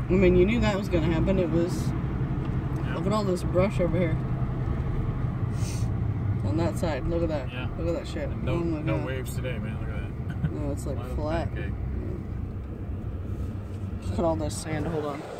I mean, you knew that was going to happen. It was... Yeah. Look at all this brush over here. On that side. Look at that. Yeah. Look at that shit. And no, Oh my no God. waves today, man. Look at that. No, it's like Flat as a flat. pancake. Look at all this sand. Hold on.